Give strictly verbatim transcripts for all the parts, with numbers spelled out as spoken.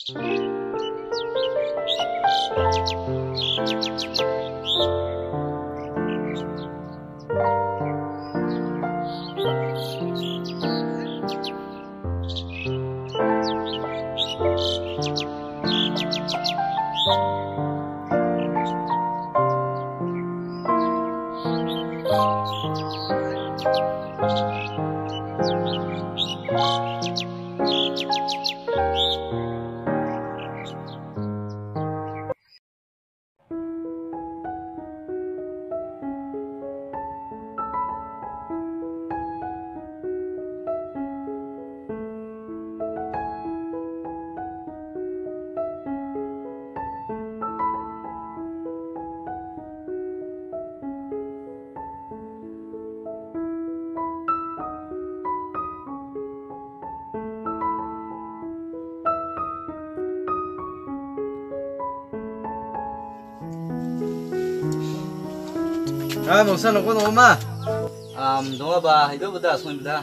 Ah, mau sana kau nama? Um, dong apa? Itu betul, semua betul.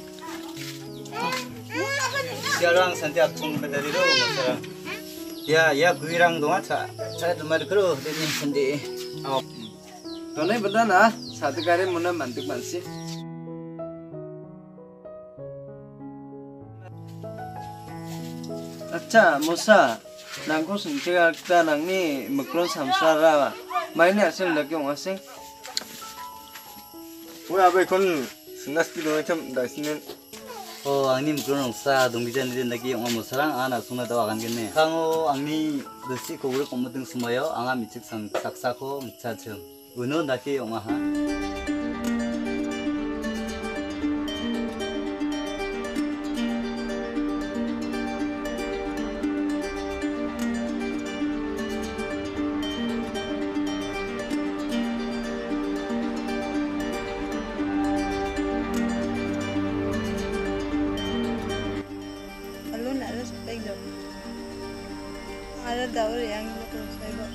Sekarang setiap pun betul itu, masalah. Ya, ya, kuirang dong aja. Saya cuma dulu, ini sendiri. Oh, donai betul na? Satu kali mana mantik mansi. Acha, Musa, nangku sentiak kita nang ni mukron samsara. Mainnya asing lagi orang asing. Wah, apa ikon senas kilo macam dah sini. Oh, angni mukron sa dong bisa ni lagi orang musarang, anak semua tahu akan gini. Kango angni desi kau boleh komuting semuanya, angam micik sang saksako micacem. Uno lagi orang ha. Ada daur yang itu saya buat.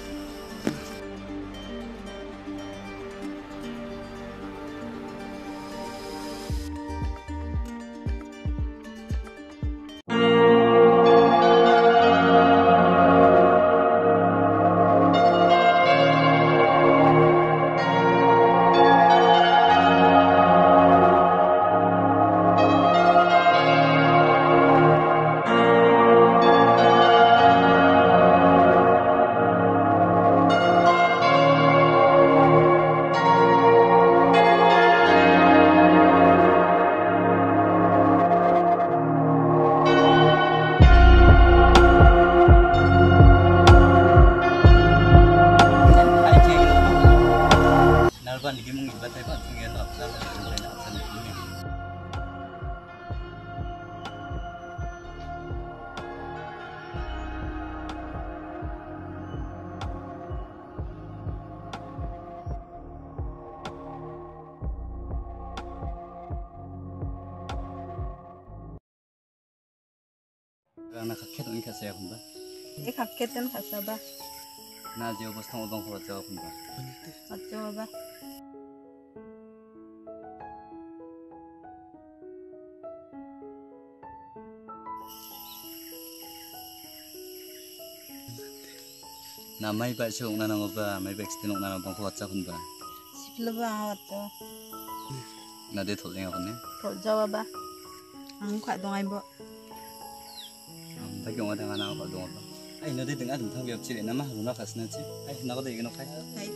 Karena kakek tuh ikat saya pun, Eh kakek kan kasaba. nah jauh bos tahu dong kalau jauh pun, Kacau apa? nah mai baik sih orang nang apa, mai baik sih orang nang bang kuat pun ba, Sipil apa awat tuh? nah dia tuh yang apa nih, Kau jawab apa? Ang kuat dong ibu. tapi orang dengan nang apa dong apa, ay nanti dengar tentang biar ciri nama lunak kasih nanti, ay nak ada yang nak kaya. Baik.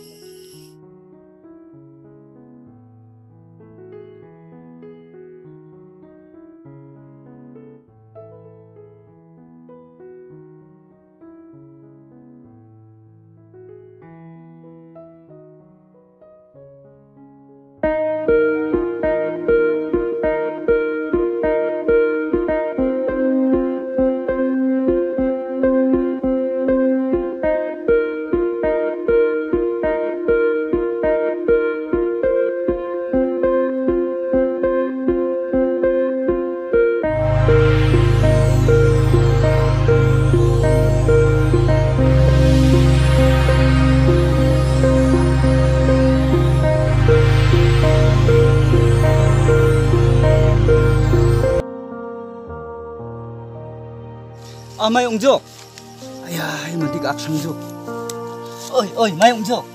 아 마이 옹족. 아야 이 뭔데 악상족. 어이 어이 마이 옹족.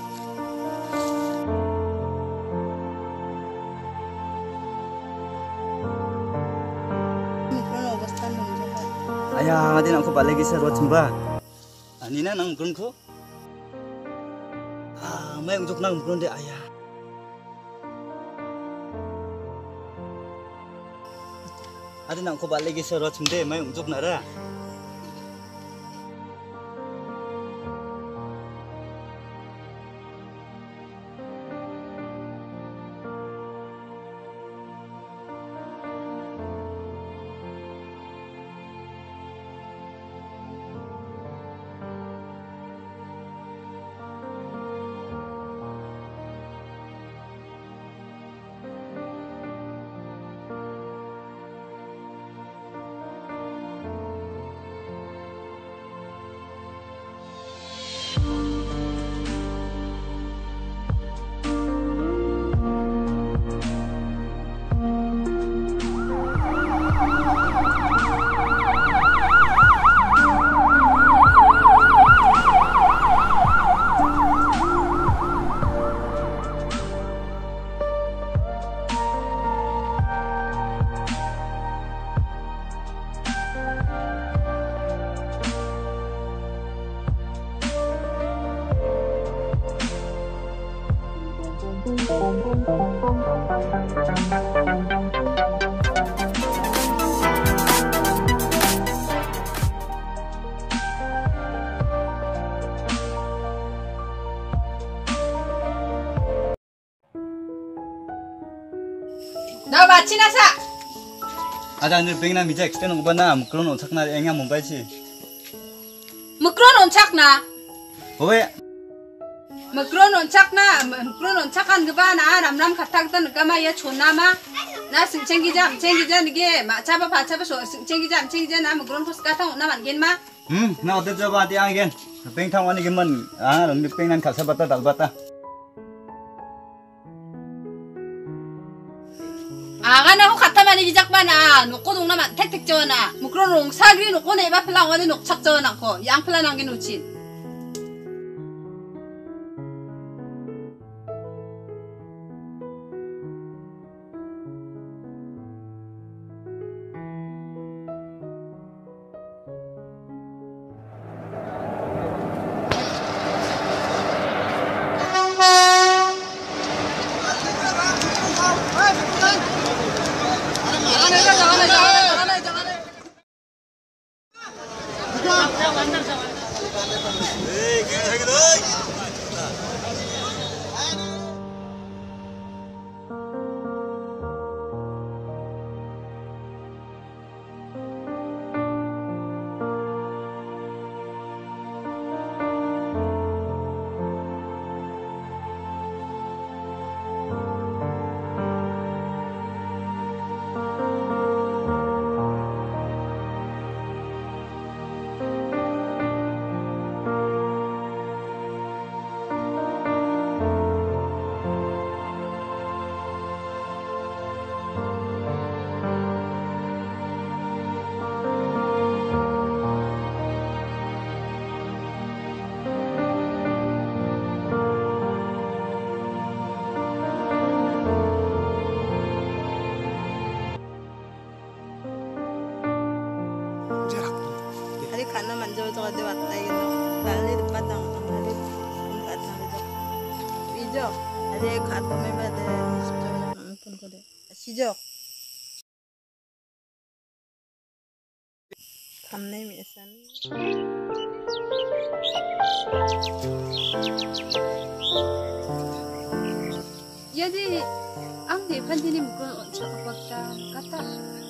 Mukron obastan nunggu. 아야 아딘 aku balik isa ro chimba. Anina nang mukron ko. 아 마이 옹족 nang mukron de 아야. 아딘 aku balik isa ro chimde 마이 옹족 nara. 너 마치나사. 아다 늘 뱅나 미자 extend 오바나 mukron onchakna engya mumbai chi. Mukron onchakna. Owe Mukron onchakna, mukron onchakan gabana ramram khataktan kama ya chonama. Na singchenggija, singchenggija nige ma chaba pa chaba so singchenggija, singchenggija na mukron puskata na mangen ma. hm na ode jaba ti again. Beng thang wani geman ah rong dik pengnan khasa bata dal bata. 아가나 호 카타마니 비작바나 놓고 동나만 택택 저어나 무크론 롱사그리 놓고 내바 플랑 어디 녹착 저어나고 양 플란 한게 놓친 Karena manjau-jauh ada waktu itu, kali depan tang, kali depan tang itu. Ijo, ada kata memang ada sejauh nonton kode. Sijo. Kamne misan. jadi ang di pandini mukron onchak bakta kata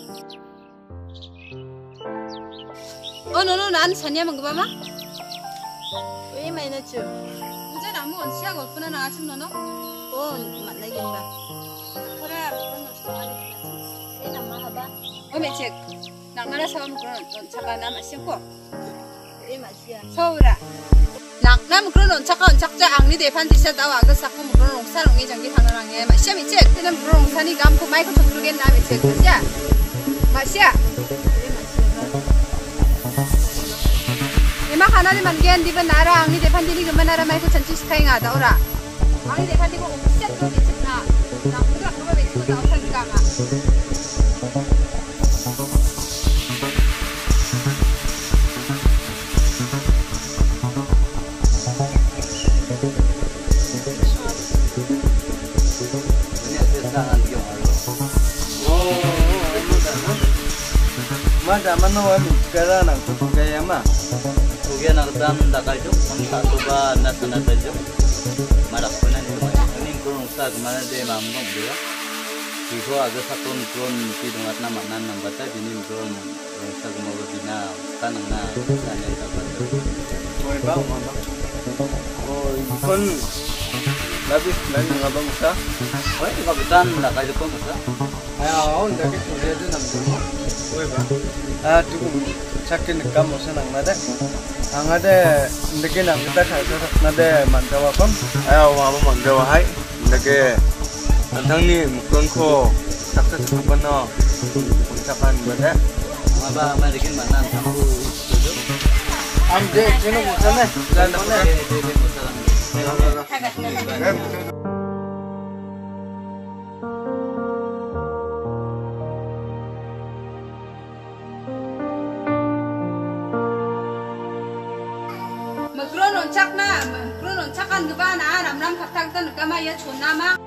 oh no no nan sanya manggaba ma Wih mana cu? ujar amu onsiak golpuna na achim nono Oh, mana gimba? kora mukron onchak ali Eh nama apa? oh mecek nak mana sawa mukron onchak na masih ko Eh masih. 서울아 낙남 그런 온착가 온착자 앙리 대판 디셔다 와그 싹고 그런 롱산 롱이 장기 당연하게 마시아 미치 그는 그런 롱산이 감고 마이크 촉촉게 나 미치 마시아 마시아 Eh masih. Ima kana ni mangen di benara ang ni depan dini gemana ramai ku cancis kai ngada ora. Ang ni depan di ko set ko becik na. Na kuda ko becik ko tahu kan kama. Ini ada sangat yang malu. Mada mana wami sekarang nang tu gaya mah. Kemudian nakatan dakajuk, mangsa tuba nasa natajuk, marak pun ni rumah. Ini kurang usah kemana deh mampu juga. Jika agak satu kurang di dengat nama nan nambata, ini kurang usah kemana bina tanang na tanya dapat. Oi bang, mama. Oh, kon labis lagi ngabang sa. Oh, ini kapitan dakajuk pun usah. Ayo, on dah kita lihat tu nam tu. Oi bang. Ah, tu cakin kamu senang nada. Ang ada ndeke nam kita kaya nada mandawa kom. Ayo mama manggawa hai. Ndake tantang ni mukron ko saksa sakpan no. Unsakan bada. Apa merikin mana sampu tujuh? Am dek kena musan eh. Dan Mana dia dia dia musalam. Eh, Magron on cak na, magron on cakan geba na ram ram katak tan kama ya chona ma.